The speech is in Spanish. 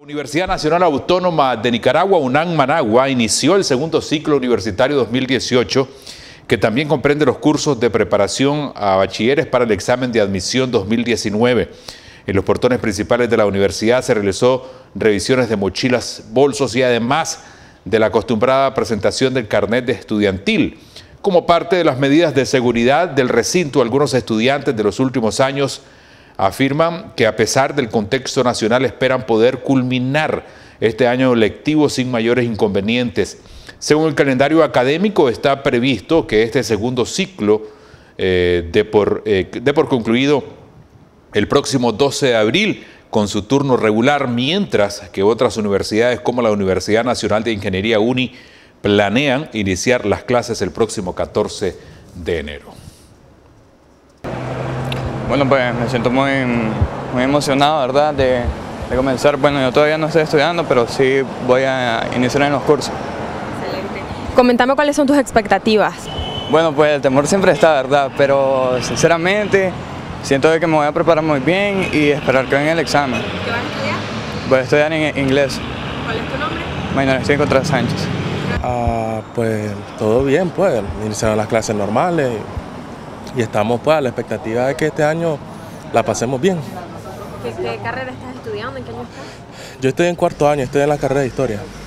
Universidad Nacional Autónoma de Nicaragua, UNAM Managua, inició el segundo ciclo universitario 2018, que también comprende los cursos de preparación a bachilleres para el examen de admisión 2019. En los portones principales de la universidad se realizó revisiones de mochilas, bolsos y además de la acostumbrada presentación del carnet de estudiantil. Como parte de las medidas de seguridad del recinto, algunos estudiantes de los últimos años afirman que a pesar del contexto nacional esperan poder culminar este año lectivo sin mayores inconvenientes. Según el calendario académico, está previsto que este segundo ciclo dé por concluido el próximo 12 de abril con su turno regular, mientras que otras universidades como la Universidad Nacional de Ingeniería UNI planean iniciar las clases el próximo 14 de enero. Bueno, pues me siento muy emocionado, ¿verdad?, de comenzar. Bueno, yo todavía no estoy estudiando, pero sí voy a iniciar en los cursos. Excelente. Coméntame cuáles son tus expectativas. Bueno, pues el temor siempre está, ¿verdad?, pero sinceramente siento que me voy a preparar muy bien y esperar que venga el examen. ¿Qué vas a estudiar? Voy a estudiar en inglés. ¿Cuál es tu nombre? Mañana estoy contra Sánchez. Pues todo bien, pues iniciaron las clases normales y estamos pues a la expectativa de que este año la pasemos bien. ¿Qué carrera estás estudiando? ¿En qué año estás? Yo estoy en cuarto año, estoy en la carrera de Historia.